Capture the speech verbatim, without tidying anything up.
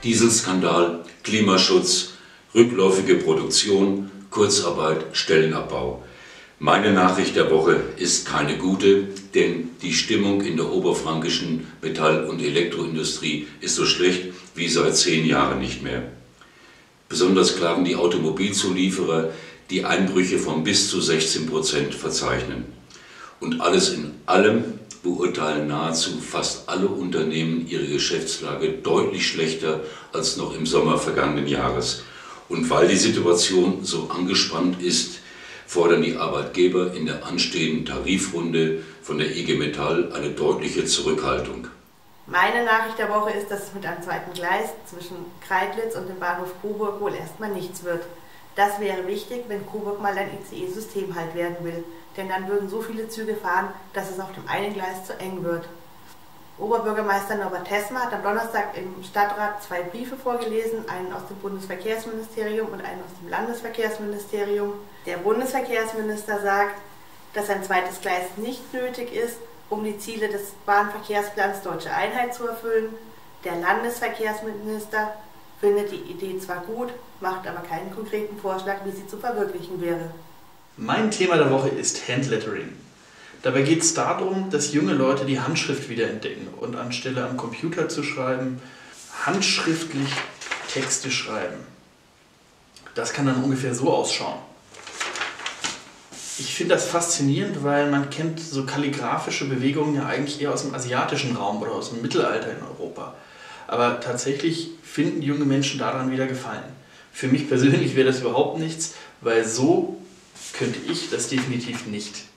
Dieselskandal, Klimaschutz, rückläufige Produktion, Kurzarbeit, Stellenabbau. Meine Nachricht der Woche ist keine gute, denn die Stimmung in der oberfränkischen Metall- und Elektroindustrie ist so schlecht wie seit zehn Jahren nicht mehr. Besonders klagen die Automobilzulieferer, die Einbrüche von bis zu sechzehn Prozent verzeichnen. Und alles in allem beurteilen nahezu fast alle Unternehmen ihre Geschäftslage deutlich schlechter als noch im Sommer vergangenen Jahres. Und weil die Situation so angespannt ist, fordern die Arbeitgeber in der anstehenden Tarifrunde von der I G Metall eine deutliche Zurückhaltung. Meine Nachricht der Woche ist, dass es mit einem zweiten Gleis zwischen Kreidlitz und dem Bahnhof Coburg wohl erstmal nichts wird. Das wäre wichtig, wenn Coburg mal ein I C E-Systemhalt werden will, denn dann würden so viele Züge fahren, dass es auf dem einen Gleis zu eng wird. Oberbürgermeister Norbert Tessmer hat am Donnerstag im Stadtrat zwei Briefe vorgelesen, einen aus dem Bundesverkehrsministerium und einen aus dem Landesverkehrsministerium. Der Bundesverkehrsminister sagt, dass ein zweites Gleis nicht nötig ist, um die Ziele des Bahnverkehrsplans Deutsche Einheit zu erfüllen. Der Landesverkehrsminister findet die Idee zwar gut, macht aber keinen konkreten Vorschlag, wie sie zu verwirklichen wäre. Mein Thema der Woche ist Handlettering. Dabei geht es darum, dass junge Leute die Handschrift wiederentdecken und anstelle am Computer zu schreiben, handschriftlich Texte schreiben. Das kann dann ungefähr so ausschauen. Ich finde das faszinierend, weil man kennt so kalligraphische Bewegungen ja eigentlich eher aus dem asiatischen Raum oder aus dem Mittelalter in Europa. Aber tatsächlich finden junge Menschen daran wieder Gefallen. Für mich persönlich wäre das überhaupt nichts, weil so könnte ich das definitiv nicht.